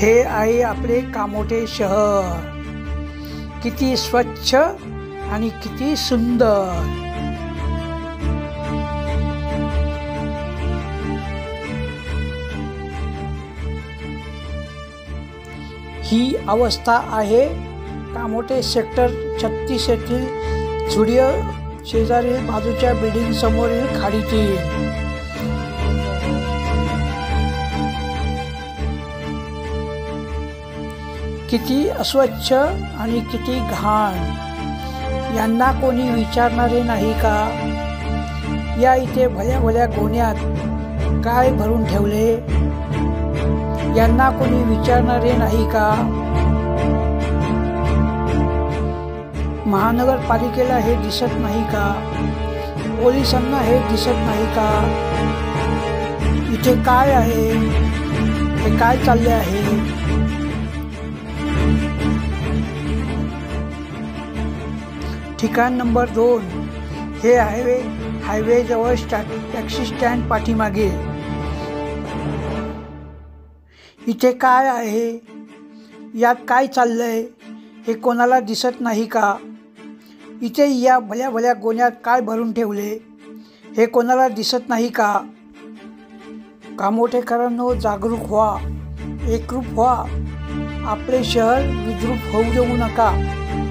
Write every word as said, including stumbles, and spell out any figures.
हे आहे आपले कामोठे शहर, किती स्वच्छ आणि किती सुंदर। ही अवस्था आहे कामोठे सेक्टर छत्तीस येथील झुडिओ शेजारील बाजूच्या बिल्डिंग समोरील खाडीतील। किती अस्वच्छ आणि किती घाण, यांना कोणी विचारणारे नाही का? या इथे भल्या भल्या गोण्यात काय भरून ठेवले, यांना कोणी विचारणारे नाही का? महानगरपालिकेला हे दिसत नाही का? पोलिसांना हे दिसत नाही का? इथे काय आहे, हे काय चालले आहे? ठिकाण नंबर दोन हे हायवे हायवे जवळ टॅक्सी स्टँड पाठीमागे। इथे काय आहे, यात काय चाललंय, हे कोणाला दिसत नाही का? इथे या भल्या भल्या गोण्यात काय भरून ठेवले, हे कोणाला दिसत नाही का? कामोठेकरांनो, जागरूक व्हा, एकरूप व्हा, आपले शहर विद्रूप होऊ देऊ नका।